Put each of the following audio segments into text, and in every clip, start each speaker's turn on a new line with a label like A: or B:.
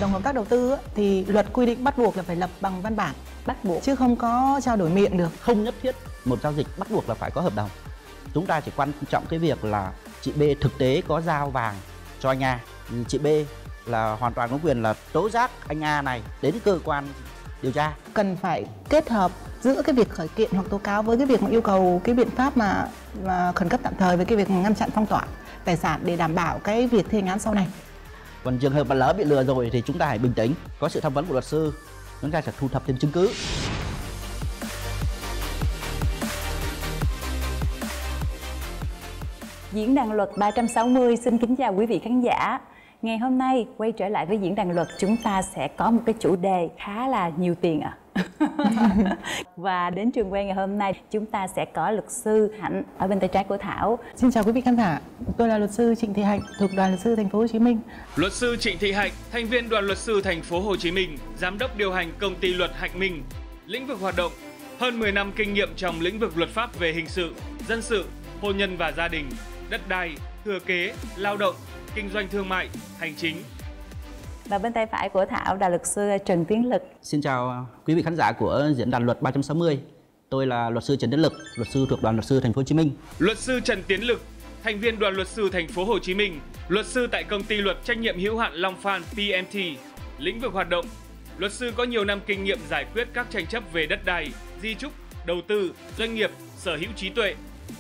A: đồng hợp tác đầu tư thì luật quy định bắt buộc là phải lập bằng văn bản,
B: Bắt buộc.
A: chứ không có trao đổi miệng được.
C: Không nhất thiết một giao dịch bắt buộc là phải có hợp đồng. Chúng ta chỉ quan trọng cái việc là chị B thực tế có giao vàng cho anh A. Chị B là hoàn toàn có quyền là tố giác anh A này đến cơ quan điều tra.
A: Cần phải kết hợp giữa cái việc khởi kiện hoặc tố cáo với cái việc mà yêu cầu cái biện pháp mà khẩn cấp tạm thời với cái việc ngăn chặn phong tỏa tài sản để đảm bảo cái việc thi hành án sau này.
C: Còn trường hợp mà lỡ bị lừa rồi thì chúng ta hãy bình tĩnh, có sự tham vấn của luật sư, chúng ta sẽ thu thập thêm chứng cứ.
B: Diễn đàn luật 360 xin kính chào quý vị khán giả. Ngày hôm nay quay trở lại với diễn đàn luật, chúng ta sẽ có một cái chủ đề khá là nhiều tiền ạ. Và đến trường quay ngày hôm nay chúng ta sẽ có luật sư Hạnh ở bên tay trái của Thảo.
A: Xin chào quý vị khán giả, tôi là luật sư Trịnh Thị Hạnh thuộc Đoàn luật sư Thành phố Hồ Chí Minh.
D: Luật sư Trịnh Thị Hạnh, thành viên Đoàn luật sư Thành phố Hồ Chí Minh, giám đốc điều hành công ty luật Hạnh Minh. Lĩnh vực hoạt động: hơn 10 năm kinh nghiệm trong lĩnh vực luật pháp về hình sự, dân sự, hôn nhân và gia đình, đất đai, thừa kế, lao động, kinh doanh thương mại, hành chính.
B: Và bên tay phải của Thảo là luật sư Trần Tiến Lực.
C: Xin chào quý vị khán giả của diễn đàn luật 360. Tôi là luật sư Trần Tiến Lực, luật sư thuộc Đoàn luật sư Thành phố Hồ Chí Minh.
D: Luật sư Trần Tiến Lực, thành viên Đoàn luật sư Thành phố Hồ Chí Minh, luật sư tại công ty luật trách nhiệm hữu hạn Long Phan PMT. Lĩnh vực hoạt động: luật sư có nhiều năm kinh nghiệm giải quyết các tranh chấp về đất đai, di chúc, đầu tư, doanh nghiệp, sở hữu trí tuệ.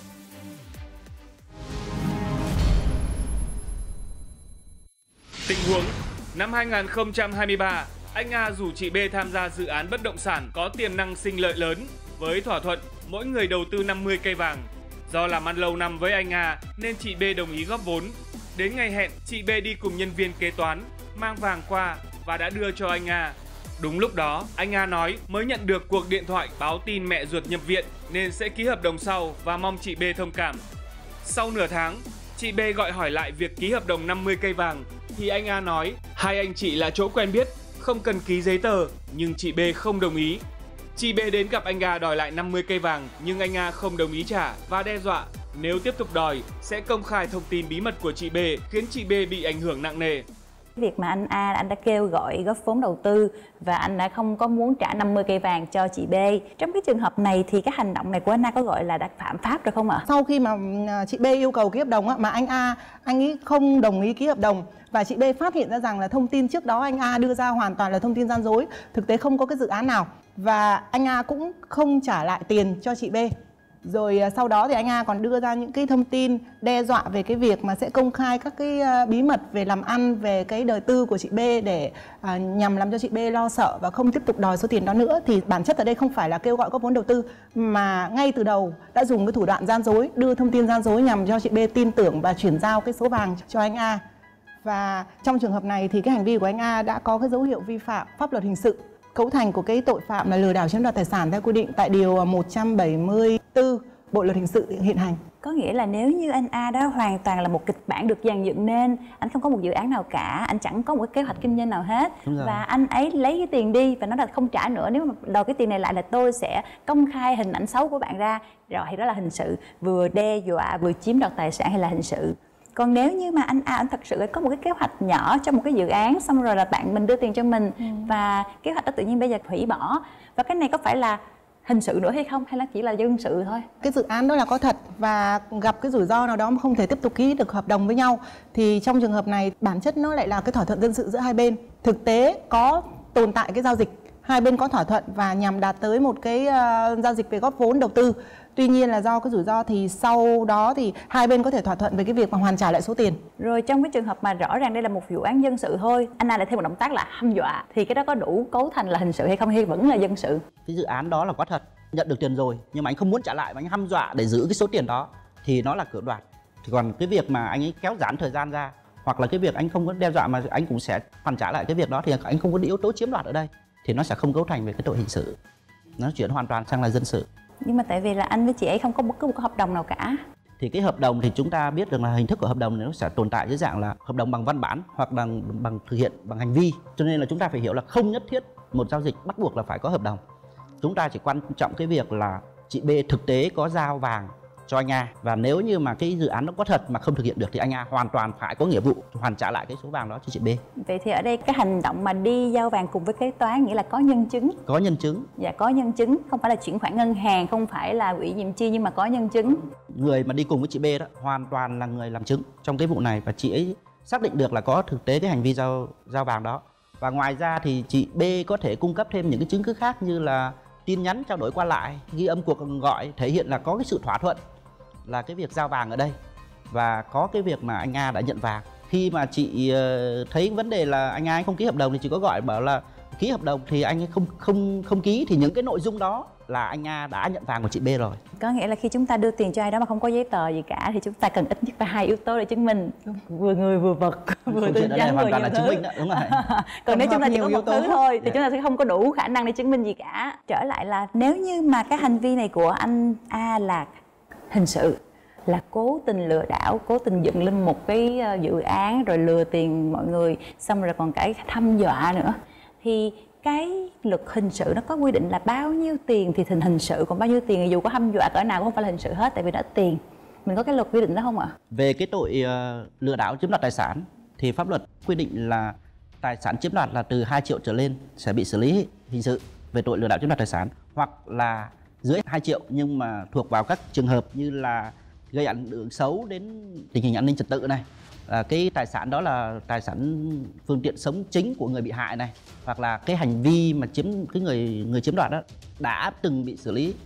D: Tình huống: năm 2023, anh A rủ chị B tham gia dự án bất động sản có tiềm năng sinh lợi lớn với thỏa thuận mỗi người đầu tư 50 cây vàng. Do làm ăn lâu năm với anh A nên chị B đồng ý góp vốn. Đến ngày hẹn, chị B đi cùng nhân viên kế toán mang vàng qua và đã đưa cho anh A. Đúng lúc đó, anh A nói mới nhận được cuộc điện thoại báo tin mẹ ruột nhập viện nên sẽ ký hợp đồng sau và mong chị B thông cảm. Sau nửa tháng, chị B gọi hỏi lại việc ký hợp đồng 50 cây vàng thì anh A nói hai anh chị là chỗ quen biết, không cần ký giấy tờ, nhưng chị B không đồng ý. Chị B đến gặp anh A đòi lại 50 cây vàng nhưng anh A không đồng ý trả và đe dọa nếu tiếp tục đòi sẽ công khai thông tin bí mật của chị B, khiến chị B bị ảnh hưởng nặng nề.
B: Việc mà anh A anh đã kêu gọi góp vốn đầu tư và anh đã không có muốn trả 50 cây vàng cho chị B. Trong cái trường hợp này thì cái hành động này của anh A có gọi là đã phạm pháp được không ạ?
A: Sau khi mà chị B yêu cầu ký hợp đồng mà anh A anh ấy không đồng ý ký hợp đồng và chị B phát hiện ra rằng là thông tin trước đó anh A đưa ra hoàn toàn là thông tin gian dối, thực tế không có cái dự án nào, và anh A cũng không trả lại tiền cho chị B. Rồi sau đó thì anh A còn đưa ra những cái thông tin đe dọa về cái việc mà sẽ công khai các cái bí mật về làm ăn, về cái đời tư của chị B để nhằm làm cho chị B lo sợ và không tiếp tục đòi số tiền đó nữa. Thì bản chất ở đây không phải là kêu gọi góp vốn đầu tư mà ngay từ đầu đã dùng cái thủ đoạn gian dối, đưa thông tin gian dối nhằm cho chị B tin tưởng và chuyển giao cái số vàng cho anh A. Và trong trường hợp này thì cái hành vi của anh A đã có cái dấu hiệu vi phạm pháp luật hình sự, cấu thành của cái tội phạm là lừa đảo chiếm đoạt tài sản theo quy định tại điều 174 Bộ luật hình sự hiện hành.
B: Có nghĩa là nếu như anh A đó hoàn toàn là một kịch bản được dàn dựng nên, anh không có một dự án nào cả, anh chẳng có một cái kế hoạch kinh doanh nào hết, và anh ấy lấy cái tiền đi và nói là không trả nữa, nếu mà đòi cái tiền này lại là tôi sẽ công khai hình ảnh xấu của bạn ra, rồi thì đó là hình sự, vừa đe dọa vừa chiếm đoạt tài sản hay là hình sự. Còn nếu như mà anh A anh thật sự có một cái kế hoạch nhỏ cho một cái dự án, xong rồi là bạn mình đưa tiền cho mình và kế hoạch đó tự nhiên bây giờ hủy bỏ, và cái này có phải là hình sự nữa hay không, hay là chỉ là dân sự thôi?
A: Cái dự án đó là có thật và gặp cái rủi ro nào đó mà không thể tiếp tục ký được hợp đồng với nhau thì trong trường hợp này bản chất nó lại là cái thỏa thuận dân sự giữa hai bên. Thực tế có tồn tại cái giao dịch, hai bên có thỏa thuận và nhằm đạt tới một cái giao dịch về góp vốn đầu tư. Tuy nhiên là do cái rủi ro thì sau đó thì hai bên có thể thỏa thuận về cái việc mà hoàn trả lại số tiền.
B: Rồi trong cái trường hợp mà rõ ràng đây là một vụ án dân sự thôi, anh A lại thêm một động tác là hăm dọa, thì cái đó có đủ cấu thành là hình sự hay không, hay vẫn là dân sự?
C: Cái dự án đó là có thật, nhận được tiền rồi nhưng mà anh không muốn trả lại mà anh hăm dọa để giữ cái số tiền đó thì nó là cưỡng đoạt. Thì còn cái việc mà anh ấy kéo giãn thời gian ra, hoặc là cái việc anh không có đe dọa mà anh cũng sẽ hoàn trả lại cái việc đó, thì anh không có yếu tố chiếm đoạt ở đây thì nó sẽ không cấu thành về cái tội hình sự, nó chuyển hoàn toàn sang là dân sự.
B: Nhưng mà tại vì là anh với chị ấy không có bất cứ một cái hợp đồng nào cả.
C: Thì cái hợp đồng thì chúng ta biết được là hình thức của hợp đồng này nó sẽ tồn tại dưới dạng là hợp đồng bằng văn bản hoặc là bằng thực hiện bằng hành vi. Cho nên là chúng ta phải hiểu là không nhất thiết một giao dịch bắt buộc là phải có hợp đồng. Chúng ta chỉ quan trọng cái việc là chị B thực tế có giao vàng cho anh A, và nếu như mà cái dự án nó có thật mà không thực hiện được thì anh A hoàn toàn phải có nghĩa vụ hoàn trả lại cái số vàng đó cho chị B.
B: Vậy thì ở đây cái hành động mà đi giao vàng cùng với kế toán nghĩa là có nhân chứng.
C: Có nhân chứng.
B: Dạ, có nhân chứng, không phải là chuyển khoản ngân hàng, không phải là ủy nhiệm chi, nhưng mà có nhân chứng.
C: Người mà đi cùng với chị B đó hoàn toàn là người làm chứng trong cái vụ này, và chị ấy xác định được là có thực tế cái hành vi giao vàng đó. Và ngoài ra thì chị B có thể cung cấp thêm những cái chứng cứ khác như là tin nhắn trao đổi qua lại, ghi âm cuộc gọi thể hiện là có cái sự thỏa thuận là cái việc giao vàng ở đây, và có cái việc mà anh A đã nhận vàng. Khi mà chị thấy vấn đề là anh A không ký hợp đồng thì chị có gọi bảo là ký hợp đồng thì anh ấy không ký, thì những cái nội dung đó là anh A đã nhận vàng của chị B rồi.
B: Có nghĩa là khi chúng ta đưa tiền cho ai đó mà không có giấy tờ gì cả thì chúng ta cần ít nhất là 2 yếu tố để chứng minh, vừa người vừa vật, vừa tin nhắn
C: hoàn
B: vừa
C: toàn là
B: nhiều
C: chứng
B: thứ.
C: minh đó, đúng rồi.
B: Còn nếu chúng ta chỉ có một thứ thôi thì
C: Dạ.
B: chúng ta sẽ không có đủ khả năng để chứng minh gì cả. Trở lại là nếu như mà cái hành vi này của anh A là hình sự, là cố tình lừa đảo, cố tình dựng lên một cái dự án rồi lừa tiền mọi người, xong rồi còn cái thăm dọa nữa, thì cái luật hình sự nó có quy định là bao nhiêu tiền thì thành hình sự, còn bao nhiêu tiền thì dù có hăm dọa cỡ nào cũng không phải là hình sự hết, tại vì nó ít tiền. Mình có cái luật quy định đó không ạ?
C: Về cái tội lừa đảo chiếm đoạt tài sản thì pháp luật quy định là tài sản chiếm đoạt là từ 2 triệu trở lên sẽ bị xử lý hình sự về tội lừa đảo chiếm đoạt tài sản, hoặc là dưới 2 triệu nhưng mà thuộc vào các trường hợp như là gây ảnh hưởng xấu đến tình hình an ninh trật tự này, cái tài sản đó là tài sản phương tiện sống chính của người bị hại này, hoặc là cái hành vi mà cái người chiếm đoạt đó đã từng bị xử lý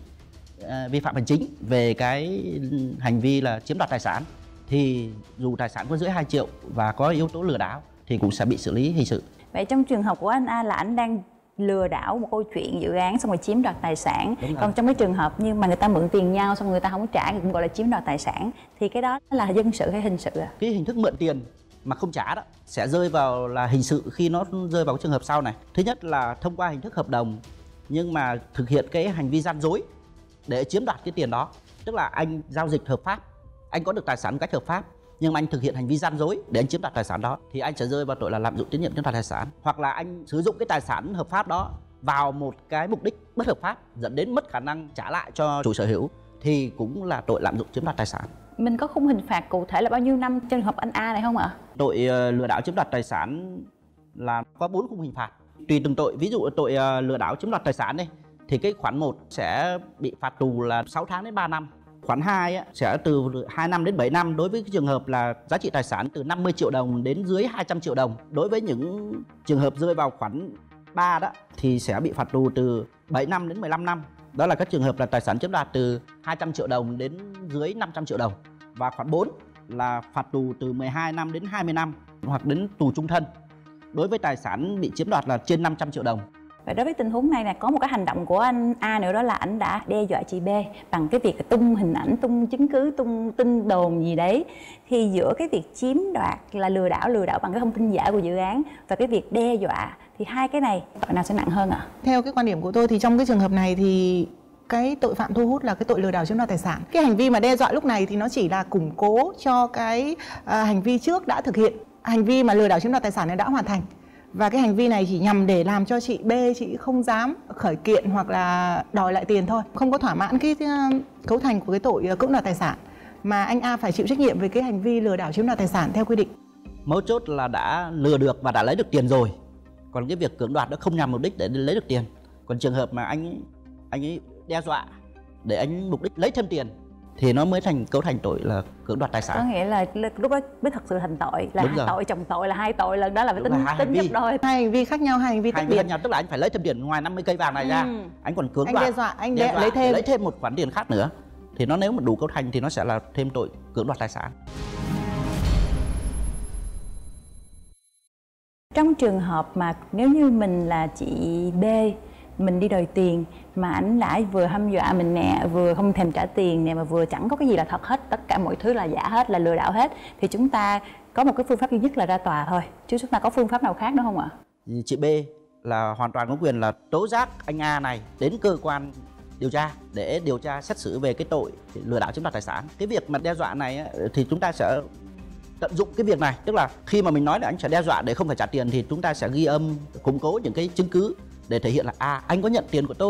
C: vi phạm hành chính về cái hành vi là chiếm đoạt tài sản, thì dù tài sản có dưới 2 triệu và có yếu tố lừa đảo thì cũng sẽ bị xử lý hình sự.
B: Vậy trong trường hợp của anh A là anh đang lừa đảo một câu chuyện dự án xong rồi chiếm đoạt tài sản, còn trong cái trường hợp như mà người ta mượn tiền nhau xong người ta không có trả thì cũng gọi là chiếm đoạt tài sản, thì cái đó là dân sự hay hình sự ạ?
C: Cái hình thức mượn tiền mà không trả đó sẽ rơi vào là hình sự khi nó rơi vào cái trường hợp sau này. Thứ nhất là thông qua hình thức hợp đồng nhưng mà thực hiện cái hành vi gian dối để chiếm đoạt cái tiền đó, tức là anh giao dịch hợp pháp, anh có được tài sản một cách hợp pháp nhưng mà anh thực hiện hành vi gian dối để anh chiếm đoạt tài sản đó, thì anh sẽ rơi vào tội là lạm dụng tín nhiệm chiếm đoạt tài sản. Hoặc là anh sử dụng cái tài sản hợp pháp đó vào một cái mục đích bất hợp pháp dẫn đến mất khả năng trả lại cho chủ sở hữu thì cũng là tội lạm dụng chiếm đoạt tài sản.
B: Mình có khung hình phạt cụ thể là bao nhiêu năm trong trường hợp anh A này không ạ?
C: Tội lừa đảo chiếm đoạt tài sản là có 4 khung hình phạt tùy từng tội. Ví dụ tội lừa đảo chiếm đoạt tài sản đây thì cái khoản 1 sẽ bị phạt tù là 6 tháng đến 3 năm. Khoản 2 sẽ từ 2 năm đến 7 năm đối với cái trường hợp là giá trị tài sản từ 50 triệu đồng đến dưới 200 triệu đồng. Đối với những trường hợp rơi vào khoản 3 đó thì sẽ bị phạt tù từ 7 năm đến 15 năm. Đó là các trường hợp là tài sản chiếm đoạt từ 200 triệu đồng đến dưới 500 triệu đồng. Và khoản 4 là phạt tù từ 12 năm đến 20 năm hoặc đến tù trung thân đối với tài sản bị chiếm đoạt là trên 500 triệu đồng.
B: Và đối với tình huống này có một cái hành động của anh A nữa, đó là anh đã đe dọa chị B bằng cái việc tung hình ảnh, tung chứng cứ, tung tin đồn gì đấy. Thì giữa cái việc chiếm đoạt là lừa đảo bằng cái thông tin giả của dự án và cái việc đe dọa thì hai cái này tội nào sẽ nặng hơn ạ?
A: Theo cái quan điểm của tôi thì trong cái trường hợp này thì cái tội phạm thu hút là cái tội lừa đảo chiếm đoạt tài sản. Cái hành vi mà đe dọa lúc này thì nó chỉ là củng cố cho cái hành vi trước đã thực hiện. Hành vi mà lừa đảo chiếm đoạt tài sản này đã hoàn thành. Và cái hành vi này chỉ nhằm để làm cho chị B chị không dám khởi kiện hoặc là đòi lại tiền thôi. Không có thỏa mãn cái cấu thành của cái tội cưỡng đoạt tài sản mà anh A phải chịu trách nhiệm về cái hành vi lừa đảo chiếm đoạt tài sản theo quy định.
C: Mấu chốt là đã lừa được và đã lấy được tiền rồi. Còn cái việc cưỡng đoạt nó không nhằm mục đích để lấy được tiền. Còn trường hợp mà anh ấy đe dọa để anh mục đích lấy thêm tiền thì nó mới cấu thành tội là cưỡng đoạt tài sản.
B: Có nghĩa là lúc đó mới thật sự thành tội, là tội chồng tội, là 2 tội lần đó là phải tính gấp đôi.
A: Hai hành vi khác nhau, hai hành vi tách biệt.
C: Tức là anh phải lấy thêm tiền ngoài 50 cây vàng này ra, anh còn cưỡng đoạt,
A: anh đe dọa, anh lấy
C: thêm một khoản tiền khác nữa thì nó nếu mà đủ cấu thành thì nó sẽ là thêm tội cưỡng đoạt tài sản.
B: Trong trường hợp mà nếu như mình là chị B, mình đi đòi tiền mà ảnh đã vừa hăm dọa mình nè, vừa không thèm trả tiền nè, mà vừa chẳng có cái gì là thật hết, tất cả mọi thứ là giả hết, là lừa đảo hết, thì chúng ta có một cái phương pháp duy nhất là ra tòa thôi, chứ chúng ta có phương pháp nào khác nữa không ạ?
C: Chị B là hoàn toàn có quyền là tố giác anh A này đến cơ quan điều tra để điều tra xét xử về cái tội lừa đảo chiếm đoạt tài sản. Cái việc mà đe dọa này thì chúng ta sẽ tận dụng cái việc này, tức là khi mà mình nói là anh sẽ đe dọa để không phải trả tiền thì chúng ta sẽ ghi âm, củng cố những cái chứng cứ để thể hiện là anh có nhận tiền của tôi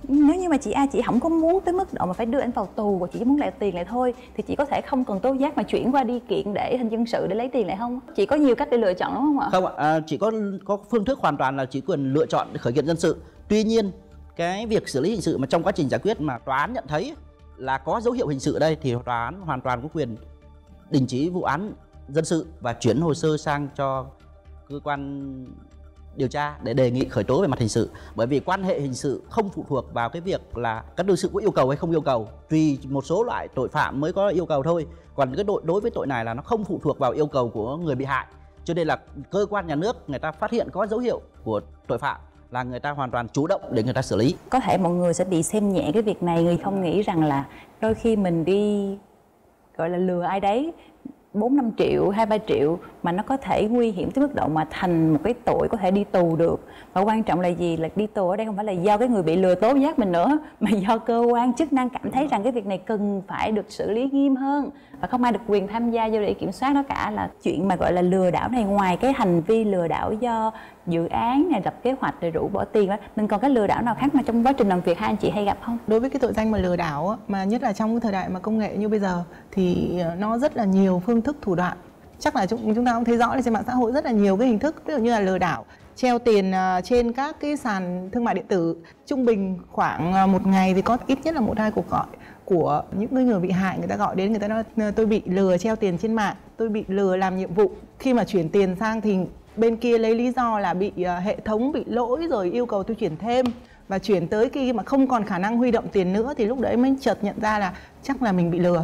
B: Nếu như mà chị A chị không có muốn tới mức độ mà phải đưa anh vào tù và chị chỉ muốn lại tiền lại thôi thì chị có thể không cần tố giác mà chuyển qua đi kiện để hình dân sự để lấy tiền lại không? Chị có nhiều cách để lựa chọn đúng không ạ?
C: Không ạ, chị có phương thức hoàn toàn là chị quyền lựa chọn để khởi kiện dân sự. Tuy nhiên cái việc xử lý hình sự mà trong quá trình giải quyết mà tòa án nhận thấy là có dấu hiệu hình sự ở đây thì tòa án hoàn toàn có quyền đình chỉ vụ án dân sự và chuyển hồ sơ sang cho cơ quan điều tra để đề nghị khởi tố về mặt hình sự. Bởi vì quan hệ hình sự không phụ thuộc vào cái việc là các đương sự có yêu cầu hay không yêu cầu, tùy một số loại tội phạm mới có yêu cầu thôi. Còn cái đối với tội này là nó không phụ thuộc vào yêu cầu của người bị hại, cho nên là cơ quan nhà nước người ta phát hiện có dấu hiệu của tội phạm là người ta hoàn toàn chủ động để người ta xử lý.
B: Có thể mọi người sẽ bị xem nhẹ cái việc này, người không nghĩ rằng là đôi khi mình đi gọi là lừa ai đấy 4-5 triệu, 2-3 triệu mà nó có thể nguy hiểm tới mức độ mà thành một cái tội có thể đi tù được. Và quan trọng là gì? Là đi tù ở đây không phải là do cái người bị lừa tố giác mình nữa, mà do cơ quan chức năng cảm thấy rằng cái việc này cần phải được xử lý nghiêm hơn và không ai được quyền tham gia vô để kiểm soát nó cả. Là chuyện mà gọi là lừa đảo này, ngoài cái hành vi lừa đảo do dự án này, lập kế hoạch rồi rủ bỏ tiền đó, mình còn cái lừa đảo nào khác mà trong quá trình làm việc hai anh chị hay gặp không?
A: Đối với cái tội danh mà lừa đảo á, mà nhất là trong cái thời đại mà công nghệ như bây giờ thì nó rất là nhiều phương thức thủ đoạn. Chắc là chúng ta cũng thấy rõ trên mạng xã hội rất là nhiều cái hình thức, ví dụ như là lừa đảo treo tiền trên các cái sàn thương mại điện tử. Trung bình khoảng một ngày thì có ít nhất là 1-2 cuộc gọi của những người bị hại, người ta gọi đến, người ta nói tôi bị lừa treo tiền trên mạng, tôi bị lừa làm nhiệm vụ. Khi mà chuyển tiền sang thì bên kia lấy lý do là bị hệ thống bị lỗi rồi yêu cầu tôi chuyển thêm, và chuyển tới khi mà không còn khả năng huy động tiền nữa thì lúc đấy mới chợt nhận ra là chắc là mình bị lừa.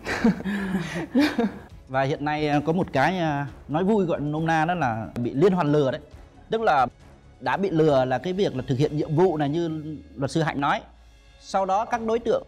C: Và hiện nay có một cái nói vui gọi nôm na đó là bị liên hoàn lừa đấy. Tức là đã bị lừa là cái việc là thực hiện nhiệm vụ này như luật sư Hạnh nói. Sau đó các đối tượng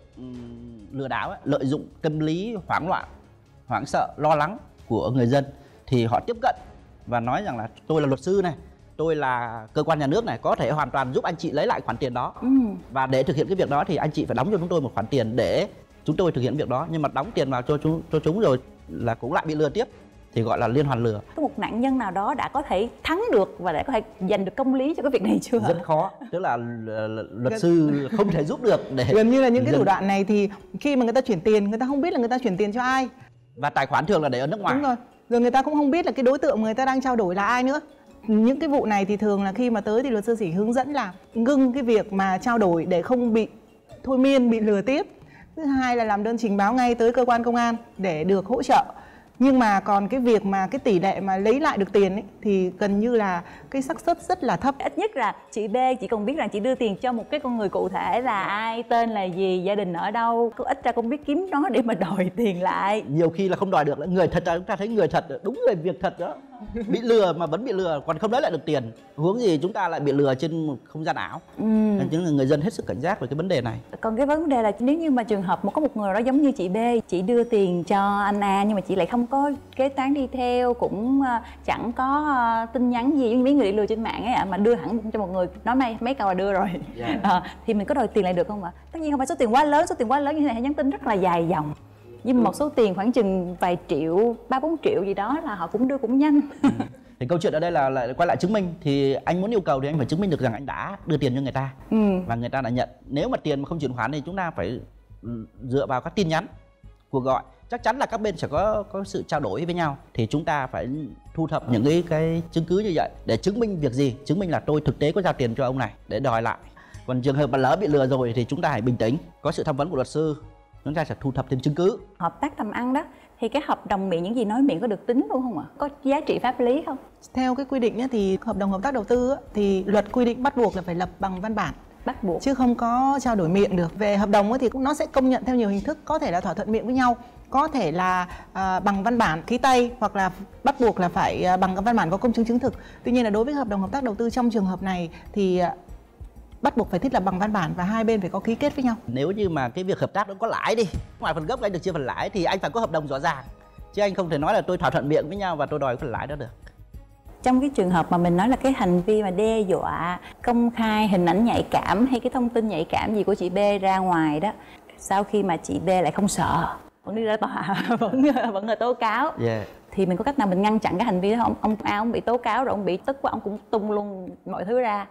C: lừa đảo ấy, lợi dụng tâm lý hoảng loạn, hoảng sợ, lo lắng của người dân thì họ tiếp cận và nói rằng là tôi là luật sư này, tôi là cơ quan nhà nước này, có thể hoàn toàn giúp anh chị lấy lại khoản tiền đó. Và để thực hiện cái việc đó thì anh chị phải đóng cho chúng tôi một khoản tiền để chúng tôi thực hiện việc đó. Nhưng mà đóng tiền vào cho chúng rồi là cũng lại bị lừa tiếp, thì gọi là liên hoàn lừa.
B: Có một nạn nhân nào đó đã có thể thắng được và đã có thể giành được công lý cho cái việc này chưa?
C: Rất khó, tức là luật sư không thể giúp được. Để
A: gần như là những cái thủ đoạn này thì khi mà người ta chuyển tiền, người ta không biết là người ta chuyển tiền cho ai,
C: và tài khoản thường là để ở nước ngoài.
A: Đúng rồi. Rồi người ta cũng không biết là cái đối tượng người ta đang trao đổi là ai nữa. Những cái vụ này thì thường là khi mà tới thì luật sư chỉ hướng dẫn là ngưng cái việc mà trao đổi để không bị thôi miên, bị lừa tiếp. Thứ hai là làm đơn trình báo ngay tới cơ quan công an để được hỗ trợ. Nhưng mà còn cái việc mà cái tỷ lệ mà lấy lại được tiền ấy, thì gần như là cái xác suất rất là thấp.
B: Ít nhất là chị B chỉ cần biết rằng chị đưa tiền cho một cái con người cụ thể là ai, tên là gì, gia đình ở đâu, có ít ra cũng biết kiếm nó để mà đòi tiền lại.
C: Nhiều khi là không đòi được, người thật ra chúng ta thấy người thật, đúng người việc thật đó, bị lừa mà vẫn bị lừa, còn không lấy lại được tiền. Huống gì chúng ta lại bị lừa trên một không gian ảo. Nên chính là người dân hết sức cảnh giác về cái vấn đề này.
B: Còn cái vấn đề là nếu như mà trường hợp mà có một người đó giống như chị B, chị đưa tiền cho anh A nhưng mà chị lại không có kế toán đi theo, cũng chẳng có tin nhắn gì với mấy người đi lừa trên mạng ấy ạ, mà đưa hẳn cho một người nói mấy câu là đưa rồi. Thì mình có đòi tiền lại được không ạ? Tất nhiên không phải số tiền quá lớn như thế này, hay nhắn tin rất là dài dòng. Nhưng một số tiền khoảng chừng vài triệu, 3-4 triệu gì đó là họ cũng đưa cũng nhanh.
C: Thì câu chuyện ở đây là quay lại chứng minh. Thì anh muốn yêu cầu thì anh phải chứng minh được rằng anh đã đưa tiền cho người ta và người ta đã nhận. Nếu mà tiền mà không chuyển khoản thì chúng ta phải dựa vào các tin nhắn, cuộc gọi. Chắc chắn là các bên sẽ có sự trao đổi với nhau. Thì chúng ta phải thu thập những cái chứng cứ như vậy để chứng minh việc gì? Chứng minh là tôi thực tế có giao tiền cho ông này để đòi lại. Còn trường hợp mà lỡ bị lừa rồi thì chúng ta hãy bình tĩnh, có sự tham vấn của luật sư, chúng ta sẽ thu thập thêm chứng cứ.
B: Hợp tác làm ăn đó thì cái hợp đồng miệng, những gì nói miệng có được tính luôn không ạ? Có giá trị pháp lý không?
A: Theo cái quy định thì hợp đồng hợp tác đầu tư thì luật quy định bắt buộc là phải lập bằng văn bản,
B: bắt buộc, chứ
A: không có trao đổi miệng được. Về hợp đồng thì nó sẽ công nhận theo nhiều hình thức, có thể là thỏa thuận miệng với nhau, có thể là bằng văn bản ký tay, hoặc là bắt buộc là phải bằng văn bản có công chứng chứng thực. Tuy nhiên là đối với hợp đồng hợp tác đầu tư trong trường hợp này thì bắt buộc phải thiết lập bằng văn bản và hai bên phải có ký kết với nhau.
C: Nếu như mà cái việc hợp tác nó có lãi đi, ngoài phần gốc anh được chia phần lãi thì anh phải có hợp đồng rõ ràng, chứ anh không thể nói là tôi thỏa thuận miệng với nhau và tôi đòi phần lãi đó được.
B: Trong cái trường hợp mà mình nói là cái hành vi mà đe dọa, công khai hình ảnh nhạy cảm hay cái thông tin nhạy cảm gì của chị B ra ngoài đó, sau khi mà chị B lại không sợ, vẫn đi ra tòa, vẫn là tố cáo, thì mình có cách nào mình ngăn chặn cái hành vi đó không? Ông A ông bị tố cáo rồi, ông bị tức quá, ông cũng tung luôn mọi thứ ra,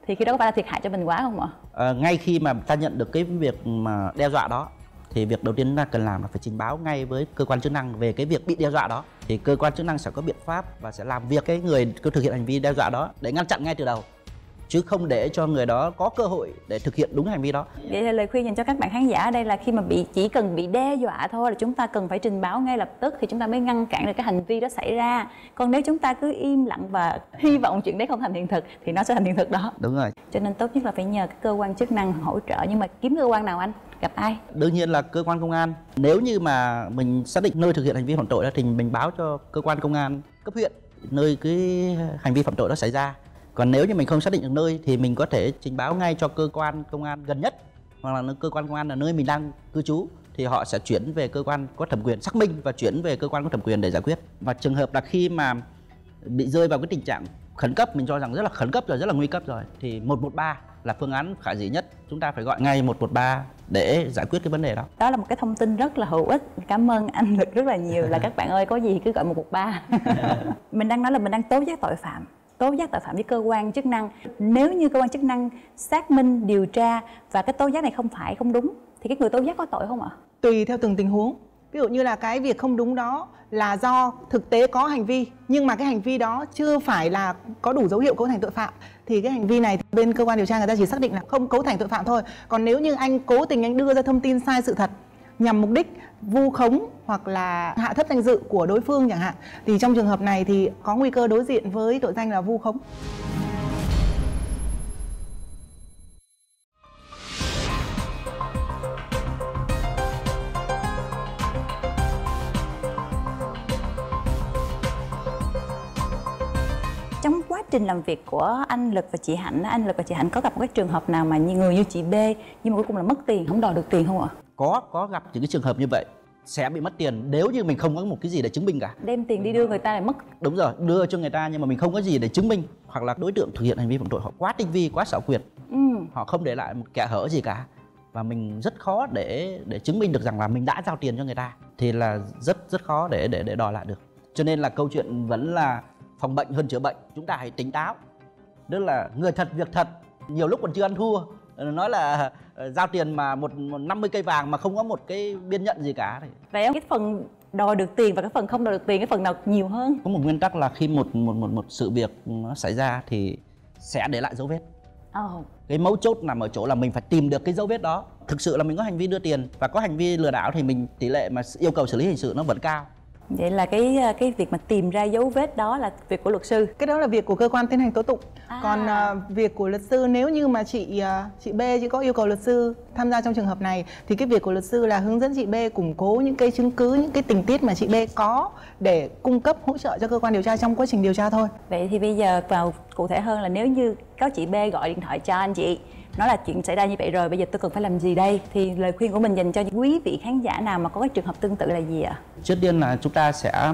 B: thì khi đó có phải là thiệt hại cho mình quá không ạ?
C: Ngay khi mà ta nhận được cái việc mà đe dọa đó thì việc đầu tiên chúng ta cần làm là phải trình báo ngay với cơ quan chức năng về cái việc bị đe dọa đó. Thì cơ quan chức năng sẽ có biện pháp và sẽ làm việc cái người có thực hiện hành vi đe dọa đó để ngăn chặn ngay từ đầu, chứ không để cho người đó có cơ hội để thực hiện đúng hành vi đó.
B: Vậy là lời khuyên dành cho các bạn khán giả ở đây là khi mà chỉ cần bị đe dọa thôi là chúng ta cần phải trình báo ngay lập tức thì chúng ta mới ngăn cản được cái hành vi đó xảy ra. Còn nếu chúng ta cứ im lặng và hy vọng chuyện đấy không thành hiện thực thì nó sẽ thành hiện thực đó.
C: Đúng rồi.
B: Cho nên tốt nhất là phải nhờ các cơ quan chức năng hỗ trợ. Nhưng mà kiếm cơ quan nào anh? Gặp ai?
C: Đương nhiên là cơ quan công an. Nếu như mà mình xác định nơi thực hiện hành vi phạm tội đó thì mình báo cho cơ quan công an cấp huyện nơi cái hành vi phạm tội đó xảy ra. Còn nếu như mình không xác định được nơi thì mình có thể trình báo ngay cho cơ quan công an gần nhất, hoặc là cơ quan công an là nơi mình đang cư trú, thì họ sẽ chuyển về cơ quan có thẩm quyền xác minh và chuyển về cơ quan có thẩm quyền để giải quyết. Và trường hợp là khi mà bị rơi vào cái tình trạng khẩn cấp, mình cho rằng rất là khẩn cấp rồi, rất là nguy cấp rồi, thì 113 là phương án khả dĩ nhất. Chúng ta phải gọi ngay 113 để giải quyết cái vấn đề đó.
B: Đó là một cái thông tin rất là hữu ích. Cảm ơn anh Lực rất là nhiều. Là các bạn ơi, có gì thì cứ gọi 113. Mình đang nói là mình đang tố giác tội phạm với cơ quan chức năng. Nếu như cơ quan chức năng xác minh, điều tra và cái tố giác này không đúng thì cái người tố giác có tội không ạ?
A: Tùy theo từng tình huống. Ví dụ như là cái việc không đúng đó là do thực tế có hành vi, nhưng mà cái hành vi đó chưa phải là có đủ dấu hiệu cấu thành tội phạm, thì cái hành vi này bên cơ quan điều tra người ta chỉ xác định là không cấu thành tội phạm thôi. Còn nếu như anh cố tình anh đưa ra thông tin sai sự thật nhằm mục đích vu khống hoặc là hạ thấp danh dự của đối phương chẳng hạn, thì trong trường hợp này thì có nguy cơ đối diện với tội danh là vu khống.
B: Trong quá trình làm việc của anh Lực và chị Hạnh có gặp một cái trường hợp nào mà người như chị B nhưng mà cuối cùng là mất tiền, không đòi được tiền không ạ?
C: Có gặp những cái trường hợp như vậy, sẽ bị mất tiền nếu như mình không có một cái gì để chứng minh cả.
B: Đem tiền đi đưa người ta lại mất.
C: Đúng rồi, đưa cho người ta nhưng mà mình không có gì để chứng minh, hoặc là đối tượng thực hiện hành vi phạm tội họ quá tinh vi, quá xảo quyệt, họ không để lại một kẽ hở gì cả, và mình rất khó để chứng minh được rằng là mình đã giao tiền cho người ta, thì là rất khó để đòi lại được. Cho nên là câu chuyện vẫn là phòng bệnh hơn chữa bệnh. Chúng ta hãy tỉnh táo, tức là người thật việc thật, nhiều lúc còn chưa ăn thua. Nói là giao tiền mà một 50 cây vàng mà không có một cái biên nhận gì cả.
B: Vậy cái phần đòi được tiền và cái phần không đòi được tiền, cái phần nào nhiều hơn?
C: Có một nguyên tắc là khi một sự việc nó xảy ra thì sẽ để lại dấu vết. Cái mấu chốt nằm ở chỗ là mình phải tìm được cái dấu vết đó. Thực sự là mình có hành vi đưa tiền và có hành vi lừa đảo thì mình tỷ lệ mà yêu cầu xử lý hình sự nó vẫn cao.
B: Vậy là cái việc mà tìm ra dấu vết đó là việc của luật sư.
A: Cái đó là việc của cơ quan tiến hành tố tụng. Còn việc của luật sư, nếu như mà chị B chỉ có yêu cầu luật sư tham gia trong trường hợp này thì cái việc của luật sư là hướng dẫn chị B củng cố những cái chứng cứ, những cái tình tiết mà chị B có để cung cấp hỗ trợ cho cơ quan điều tra trong quá trình điều tra thôi.
B: Vậy thì bây giờ vào cụ thể hơn là nếu như có chị B gọi điện thoại cho anh chị nói là chuyện xảy ra như vậy rồi, bây giờ tôi cần phải làm gì đây, thì lời khuyên của mình dành cho quý vị khán giả nào mà có cái trường hợp tương tự là gì ạ?
C: Trước tiên là chúng ta sẽ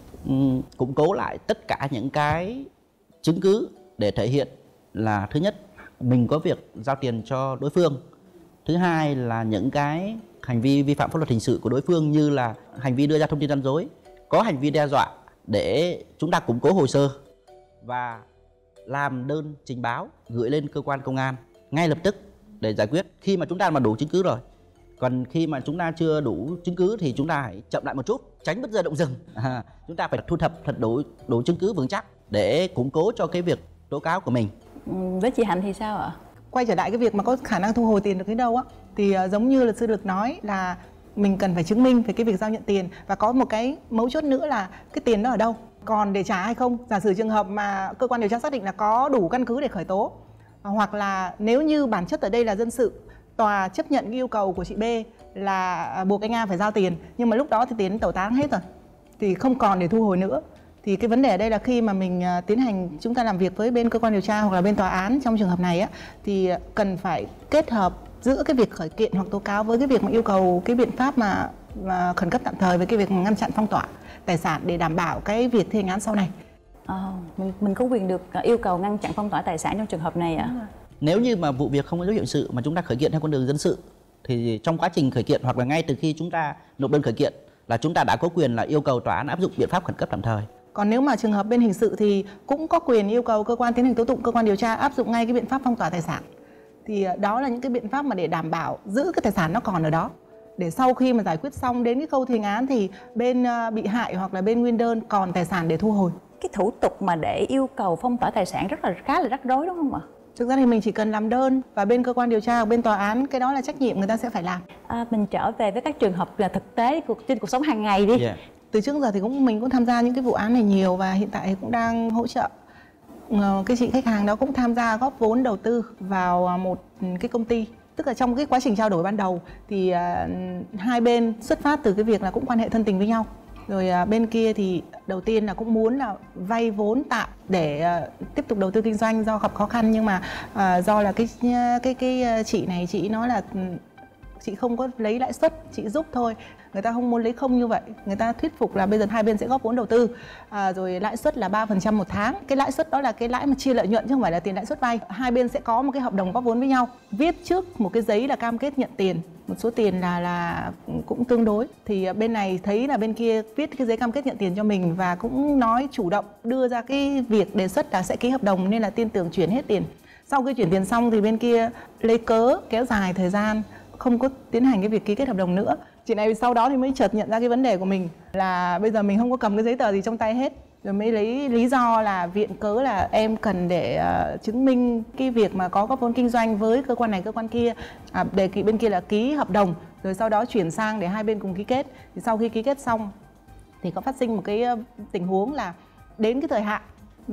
C: củng cố lại tất cả những cái chứng cứ để thể hiện là thứ nhất mình có việc giao tiền cho đối phương, thứ hai là những cái hành vi vi phạm pháp luật hình sự của đối phương như là hành vi đưa ra thông tin gian dối, có hành vi đe dọa, để chúng ta củng cố hồ sơ và làm đơn trình báo gửi lên cơ quan công an ngay lập tức để giải quyết khi mà chúng ta mà đủ chứng cứ rồi. Còn khi mà chúng ta chưa đủ chứng cứ thì chúng ta hãy chậm lại một chút, tránh bất rơi động rừng. Chúng ta phải thu thập thật đủ chứng cứ vững chắc để củng cố cho cái việc tố cáo của mình.
B: Với chị Hạnh thì sao ạ?
A: Quay trở lại cái việc mà có khả năng thu hồi tiền được đến đâu á, thì giống như luật sư Lực nói là mình cần phải chứng minh về cái việc giao nhận tiền, và có một cái mấu chốt nữa là cái tiền đó ở đâu, còn để trả hay không. Giả sử trường hợp mà cơ quan điều tra xác định là có đủ căn cứ để khởi tố, hoặc là nếu như bản chất ở đây là dân sự, tòa chấp nhận cái yêu cầu của chị B là buộc anh A phải giao tiền, nhưng mà lúc đó thì tiền tẩu tán hết rồi thì không còn để thu hồi nữa. Thì cái vấn đề ở đây là khi mà mình tiến hành, chúng ta làm việc với bên cơ quan điều tra hoặc là bên tòa án trong trường hợp này á, thì cần phải kết hợp giữa cái việc khởi kiện hoặc tố cáo với cái việc mà yêu cầu cái biện pháp mà khẩn cấp tạm thời với cái việc ngăn chặn phong tỏa tài sản để đảm bảo cái việc thi hành án sau này.
B: Mình có quyền được yêu cầu ngăn chặn phong tỏa tài sản trong trường hợp này ạ?
C: Nếu như mà vụ việc không có dấu hiệu sự mà chúng ta khởi kiện theo con đường dân sự thì trong quá trình khởi kiện hoặc là ngay từ khi chúng ta nộp đơn khởi kiện là chúng ta đã có quyền là yêu cầu tòa án áp dụng biện pháp khẩn cấp tạm thời
A: Còn nếu mà trường hợp bên hình sự thì cũng có quyền yêu cầu cơ quan tiến hành tố tụng, cơ quan điều tra áp dụng ngay cái biện pháp phong tỏa tài sản. Thì đó là những cái biện pháp mà để đảm bảo giữ cái tài sản nó còn ở đó. Để sau khi mà giải quyết xong đến cái khâu thi hành án thì bên bị hại hoặc là bên nguyên đơn còn tài sản để thu hồi.
B: Cái thủ tục mà để yêu cầu phong tỏa tài sản khá là rắc rối đúng không ạ?
A: Thực ra thì mình chỉ cần làm đơn và bên cơ quan điều tra hoặc bên tòa án, cái đó là trách nhiệm người ta sẽ phải làm.
B: Mình trở về với các trường hợp là thực tế trên cuộc sống hàng ngày đi.
A: Từ trước giờ thì mình cũng tham gia những cái vụ án này nhiều và hiện tại cũng đang hỗ trợ cái chị khách hàng đó cũng tham gia góp vốn đầu tư vào một cái công ty. Tức là trong cái quá trình trao đổi ban đầu thì hai bên xuất phát từ cái việc là cũng quan hệ thân tình với nhau. Rồi bên kia thì đầu tiên là cũng muốn là vay vốn tạm để tiếp tục đầu tư kinh doanh do gặp khó khăn, nhưng mà do là cái chị này chị nói là chị không có lấy lãi suất, chị giúp thôi. Người ta không muốn lấy không như vậy. Người ta thuyết phục là bây giờ hai bên sẽ góp vốn đầu tư, rồi lãi suất là 3% một tháng. Cái lãi suất đó là cái lãi mà chia lợi nhuận chứ không phải là tiền lãi suất vay. Hai bên sẽ có một cái hợp đồng góp vốn với nhau, viết trước một cái giấy là cam kết nhận tiền. Một số tiền là cũng tương đối. Thì bên này thấy là bên kia viết cái giấy cam kết nhận tiền cho mình và cũng nói chủ động đưa ra cái việc đề xuất là sẽ ký hợp đồng, nên là tin tưởng chuyển hết tiền. Sau khi chuyển tiền xong thì bên kia lấy cớ kéo dài thời gian, không có tiến hành cái việc ký kết hợp đồng nữa. Chị này sau đó thì mới chợt nhận ra cái vấn đề của mình là bây giờ mình không có cầm cái giấy tờ gì trong tay hết. Rồi mới lấy lý do là viện cớ là em cần để chứng minh cái việc mà có góp vốn kinh doanh với cơ quan này cơ quan kia, đề nghị bên kia là ký hợp đồng rồi sau đó chuyển sang để hai bên cùng ký kết. Thì sau khi ký kết xong thì có phát sinh một cái tình huống là đến cái thời hạn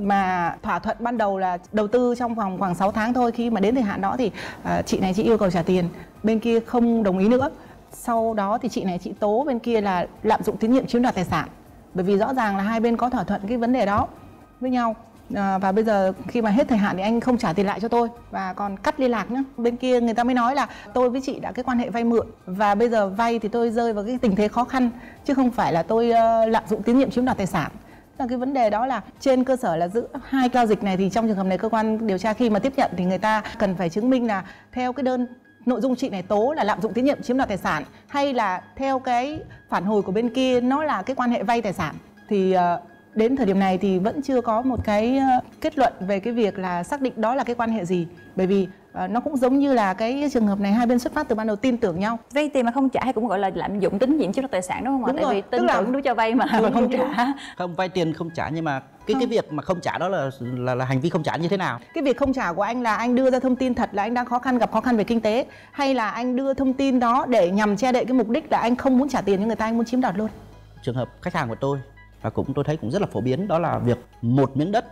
A: mà thỏa thuận ban đầu là đầu tư trong vòng khoảng 6 tháng thôi, khi mà đến thời hạn đó thì chị này chị yêu cầu trả tiền, bên kia không đồng ý nữa. Sau đó thì chị này chị tố bên kia là lạm dụng tín nhiệm chiếm đoạt tài sản, bởi vì rõ ràng là hai bên có thỏa thuận cái vấn đề đó với nhau. Và bây giờ khi mà hết thời hạn thì anh không trả tiền lại cho tôi và còn cắt liên lạc nữa. Bên kia người ta mới nói là tôi với chị đã cái quan hệ vay mượn và bây giờ vay thì tôi rơi vào cái tình thế khó khăn chứ không phải là tôi lạm dụng tín nhiệm chiếm đoạt tài sản. Là cái vấn đề đó là trên cơ sở là giữa hai giao dịch này thì trong trường hợp này cơ quan điều tra khi mà tiếp nhận thì người ta cần phải chứng minh là theo cái đơn nội dung chị này tố là lạm dụng tín nhiệm chiếm đoạt tài sản hay là theo cái phản hồi của bên kia nó là cái quan hệ vay tài sản. Thì đến thời điểm này thì vẫn chưa có một cái kết luận về cái việc là xác định đó là cái quan hệ gì, bởi vì nó cũng giống như là cái trường hợp này hai bên xuất phát từ ban đầu tin tưởng nhau.
B: Vay tiền mà không trả hay cũng gọi là lạm dụng tín nhiệm chiếm đoạt tài sản đúng không ạ? Tại vì tin tưởng đối cho vay mà không trả.
C: Không, vay tiền không trả, nhưng mà cái việc mà không trả đó là hành vi không trả như thế nào?
A: Cái việc không trả của anh là anh đưa ra thông tin thật là anh đang khó khăn, gặp khó khăn về kinh tế, hay là anh đưa thông tin đó để nhằm che đậy cái mục đích là anh không muốn trả tiền cho người ta, anh muốn chiếm đoạt luôn?
C: Trường hợp khách hàng của tôi và tôi thấy cũng rất là phổ biến, đó là việc một miếng đất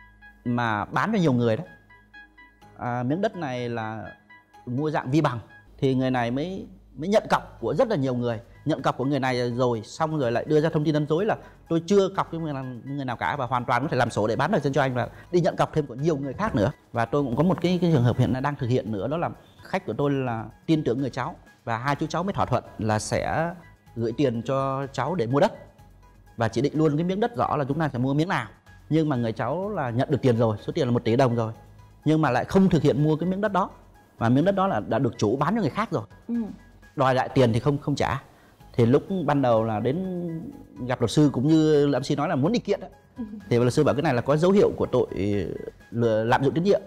C: mà bán cho nhiều người đó. Miếng đất này là mua dạng vi bằng thì người này mới nhận cọc của rất là nhiều người, nhận cọc của người này rồi xong rồi lại đưa ra thông tin nói dối là tôi chưa cọc với người nào cả và hoàn toàn có thể làm sổ để bán được cho anh và đi nhận cọc thêm của nhiều người khác nữa. Và tôi cũng có một cái trường hợp hiện nay đang thực hiện nữa, đó là khách của tôi là tin tưởng người cháu và hai chú cháu mới thỏa thuận là sẽ gửi tiền cho cháu để mua đất và chỉ định luôn cái miếng đất rõ là chúng ta sẽ mua miếng nào. Nhưng mà người cháu là nhận được tiền rồi, số tiền là 1 tỷ đồng rồi, nhưng mà lại không thực hiện mua cái miếng đất đó, và miếng đất đó là đã được chủ bán cho người khác rồi. Đòi lại tiền thì không trả. Thì lúc ban đầu là đến gặp luật sư cũng như luật sư nói là muốn đi kiện đó. Thì luật sư bảo cái này là có dấu hiệu của tội lạm dụng tín nhiệm.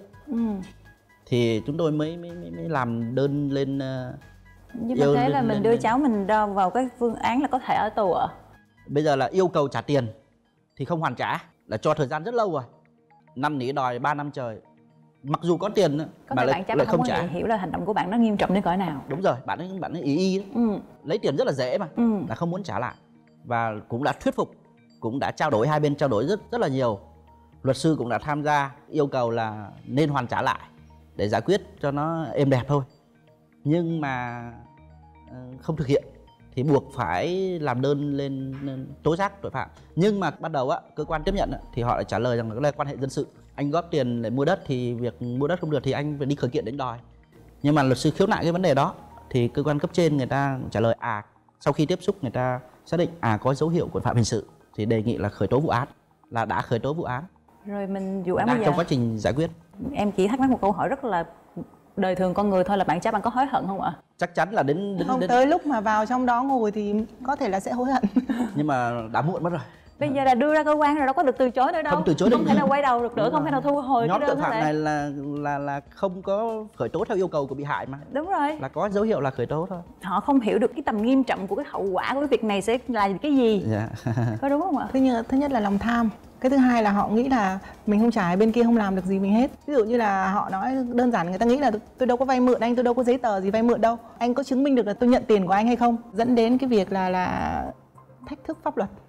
C: Thì chúng tôi mới làm đơn lên.
B: Nhưng mà thế là mình đưa cháu mình vào cái phương án là có thể ở tù ạ?
C: Bây giờ là yêu cầu trả tiền thì không hoàn trả, là cho thời gian rất lâu rồi, năn nỉ đòi 3 năm trời. Mặc dù có tiền
B: có
C: mà
B: lại
C: không trả.
B: Hiểu là hành động của bạn nó nghiêm trọng đến cỡ nào.
C: Đúng rồi, bạn ấy ý lấy tiền rất là dễ mà, là không muốn trả lại. Và cũng đã thuyết phục, cũng đã trao đổi, hai bên trao đổi rất là nhiều. Luật sư cũng đã tham gia yêu cầu là nên hoàn trả lại để giải quyết cho nó êm đẹp thôi. Nhưng mà không thực hiện thì buộc phải làm đơn lên tố giác tội phạm. Nhưng mà ban đầu cơ quan tiếp nhận thì họ lại trả lời rằng là đây là quan hệ dân sự. Anh góp tiền để mua đất thì việc mua đất không được thì anh phải đi khởi kiện đánh đòi. Nhưng mà luật sư khiếu nại cái vấn đề đó thì cơ quan cấp trên người ta trả lời sau khi tiếp xúc người ta xác định có dấu hiệu của phạm hình sự thì đề nghị là khởi tố vụ án, là đã khởi tố vụ án.
B: Rồi vụ án
C: đang trong quá trình giải quyết.
B: Em chỉ thắc mắc một câu hỏi rất là đời thường con người thôi, là bạn có hối hận không ạ?
C: Chắc chắn là đến
A: tới lúc mà vào trong đó ngồi thì có thể là sẽ hối hận.
C: Nhưng mà đã muộn mất rồi.
B: Bây giờ là đưa ra cơ quan rồi, đâu có được từ chối nữa đâu.
C: Không từ chối được.
B: Không thể nào quay đầu được nữa, không thể nào thu hồi
C: nhóm
B: cái
C: tội
B: đơn
C: phạm
B: hết.
C: này là không có khởi tố theo yêu cầu của bị hại mà.
B: Đúng rồi.
C: Là có dấu hiệu là khởi tố thôi.
B: Họ không hiểu được cái tầm nghiêm trọng của cái hậu quả của cái việc này sẽ là cái gì. Có đúng không ạ?
A: Thứ nhất là lòng tham. Cái thứ hai là họ nghĩ là mình không trả, bên kia không làm được gì mình hết. Ví dụ như là họ nói đơn giản, người ta nghĩ là tôi đâu có vay mượn anh, tôi đâu có giấy tờ gì vay mượn đâu, anh có chứng minh được là tôi nhận tiền của anh hay không, dẫn đến cái việc là thách thức pháp luật.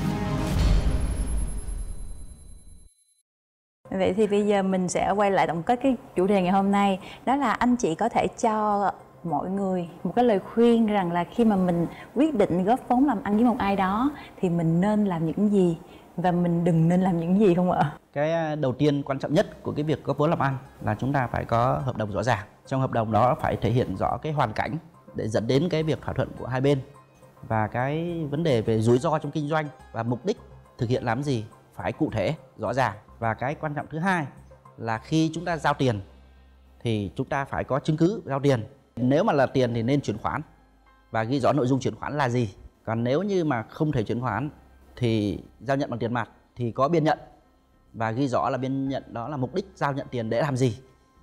B: Vậy thì bây giờ mình sẽ quay lại tổng kết cái chủ đề ngày hôm nay. Đó là anh chị có thể cho mọi người một cái lời khuyên rằng là khi mà mình quyết định góp vốn làm ăn với một ai đó thì mình nên làm những gì và mình đừng nên làm những gì không ạ?
C: Cái đầu tiên quan trọng nhất của cái việc góp vốn làm ăn là chúng ta phải có hợp đồng rõ ràng. Trong hợp đồng đó phải thể hiện rõ cái hoàn cảnh để dẫn đến cái việc thỏa thuận của hai bên, và cái vấn đề về rủi ro trong kinh doanh và mục đích thực hiện làm gì phải cụ thể, rõ ràng. Và cái quan trọng thứ hai là khi chúng ta giao tiền thì chúng ta phải có chứng cứ giao tiền. Nếu mà là tiền thì nên chuyển khoản và ghi rõ nội dung chuyển khoản là gì. Còn nếu như mà không thể chuyển khoản thì giao nhận bằng tiền mặt thì có biên nhận và ghi rõ là biên nhận đó là mục đích giao nhận tiền để làm gì.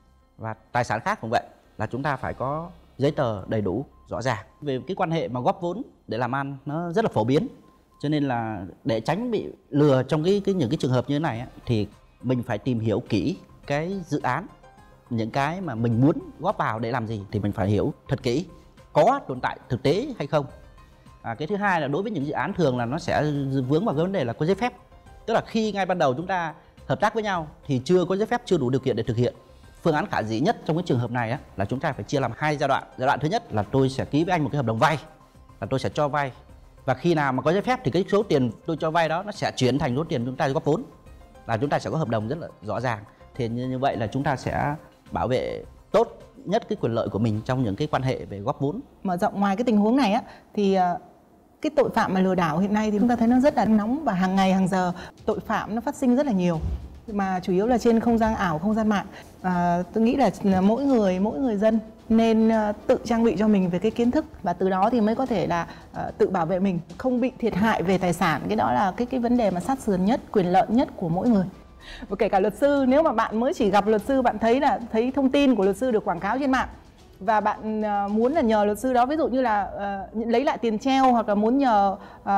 C: Và tài sản khác cũng vậy, là chúng ta phải có giấy tờ đầy đủ, rõ ràng. Về cái quan hệ mà góp vốn để làm ăn nó rất là phổ biến, cho nên là để tránh bị lừa trong những cái trường hợp như thế này thì mình phải tìm hiểu kỹ cái dự án, những cái mà mình muốn góp vào để làm gì thì mình phải hiểu thật kỹ có tồn tại thực tế hay không. Cái thứ hai là đối với những dự án thường là nó sẽ vướng vào cái vấn đề là có giấy phép, tức là khi ngay ban đầu chúng ta hợp tác với nhau thì chưa có giấy phép, chưa đủ điều kiện để thực hiện. Phương án khả dĩ nhất trong cái trường hợp này là chúng ta phải chia làm hai giai đoạn. Giai đoạn thứ nhất là tôi sẽ ký với anh một cái hợp đồng vay, là tôi sẽ cho vay, và khi nào mà có giấy phép thì cái số tiền tôi cho vay đó nó sẽ chuyển thành số tiền chúng ta góp vốn, là chúng ta sẽ có hợp đồng rất là rõ ràng. Thì như vậy là chúng ta sẽ bảo vệ tốt nhất cái quyền lợi của mình trong những cái quan hệ về góp vốn.
A: Mở rộng ngoài cái tình huống này thì cái tội phạm mà lừa đảo hiện nay thì chúng ta thấy nó rất là nóng, và hàng ngày hàng giờ tội phạm nó phát sinh rất là nhiều, mà chủ yếu là trên không gian ảo, không gian mạng. Tôi nghĩ là mỗi người dân nên tự trang bị cho mình về cái kiến thức, và từ đó thì mới có thể là tự bảo vệ mình, không bị thiệt hại về tài sản. Cái đó là cái vấn đề mà sát sườn nhất, quyền lợi nhất của mỗi người. Và kể cả luật sư, nếu mà bạn mới chỉ gặp luật sư, bạn thấy thông tin của luật sư được quảng cáo trên mạng và bạn muốn là nhờ luật sư đó, ví dụ như là lấy lại tiền treo hoặc là muốn nhờ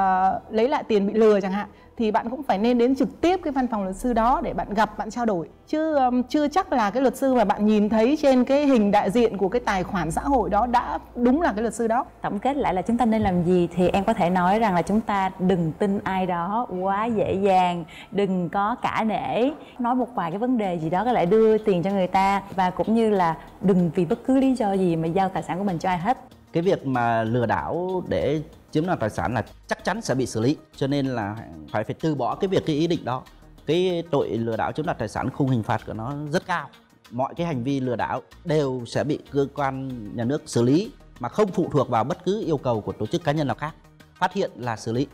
A: lấy lại tiền bị lừa chẳng hạn, thì bạn cũng phải nên đến trực tiếp cái văn phòng luật sư đó để bạn gặp, bạn trao đổi. Chứ chưa chắc là cái luật sư mà bạn nhìn thấy trên cái hình đại diện của cái tài khoản xã hội đó đã đúng là cái luật sư đó.
B: Tổng kết lại là chúng ta nên làm gì thì em có thể nói rằng là chúng ta đừng tin ai đó quá dễ dàng, đừng có cả nể, nói một vài cái vấn đề gì đó có lại đưa tiền cho người ta, và cũng như là đừng vì bất cứ lý do gì mà giao tài sản của mình cho ai hết.
C: Cái việc mà lừa đảo để chiếm đoạt tài sản là chắc chắn sẽ bị xử lý, cho nên là phải từ bỏ cái ý định đó. Cái tội lừa đảo chiếm đoạt tài sản, khung hình phạt của nó rất cao. Mọi cái hành vi lừa đảo đều sẽ bị cơ quan nhà nước xử lý mà không phụ thuộc vào bất cứ yêu cầu của tổ chức cá nhân nào khác. Phát hiện là xử lý.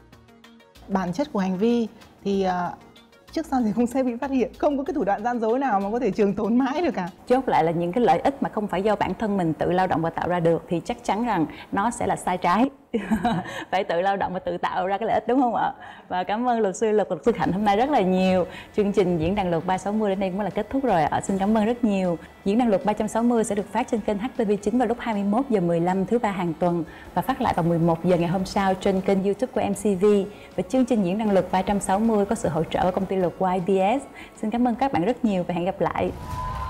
A: Bản chất của hành vi thì trước sau gì cũng sẽ bị phát hiện, không có cái thủ đoạn gian dối nào mà có thể trường tồn mãi được cả.
B: Chốt lại là những cái lợi ích mà không phải do bản thân mình tự lao động và tạo ra được thì chắc chắn rằng nó sẽ là sai trái. Phải tự lao động và tự tạo ra cái lợi ích, đúng không ạ? Và cảm ơn luật sư Khạnh hôm nay rất là nhiều. Chương trình Diễn đàn Luật 360 đến đây cũng là kết thúc rồi ạ. Xin cảm ơn rất nhiều. Diễn đàn Luật 360 sẽ được phát trên kênh HTV9 vào lúc 21h15 thứ ba hàng tuần và phát lại vào 11 giờ ngày hôm sau trên kênh YouTube của MCV. Và chương trình Diễn đàn Luật 360 có sự hỗ trợ của công ty luật YBS. Xin cảm ơn các bạn rất nhiều và hẹn gặp lại.